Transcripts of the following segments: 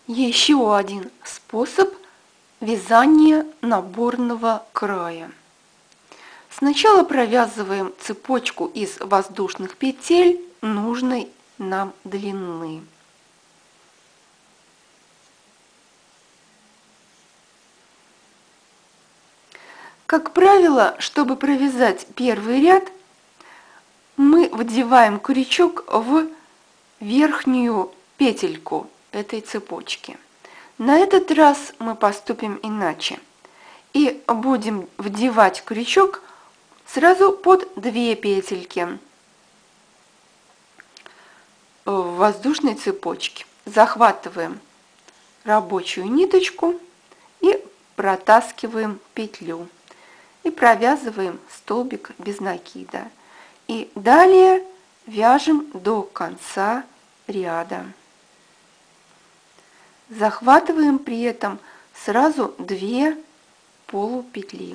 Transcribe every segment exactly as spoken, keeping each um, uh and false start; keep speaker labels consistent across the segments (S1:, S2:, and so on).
S1: Еще один способ вязания наборного края. Сначала провязываем цепочку из воздушных петель нужной нам длины. Как правило, чтобы провязать первый ряд, мы вдеваем крючок в верхнюю петельку этой цепочки. На этот раз мы поступим иначе и будем вдевать крючок сразу под две петельки в воздушной цепочке. Захватываем рабочую ниточку и протаскиваем петлю и провязываем столбик без накида. И далее вяжем до конца ряда. Захватываем при этом сразу две полупетли.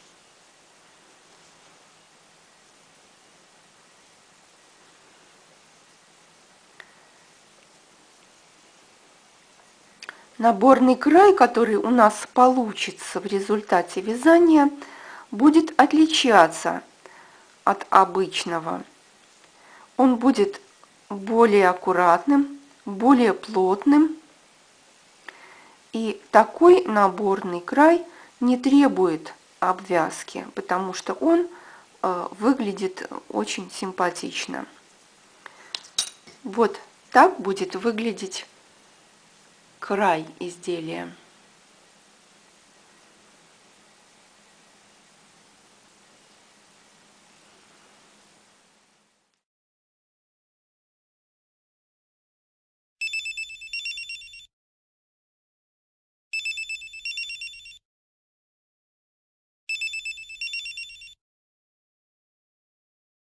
S1: Наборный край, который у нас получится в результате вязания, будет отличаться от обычного. Он будет более аккуратным, более плотным. И такой наборный край не требует обвязки, потому что он э, выглядит очень симпатично. Вот так будет выглядеть край изделия.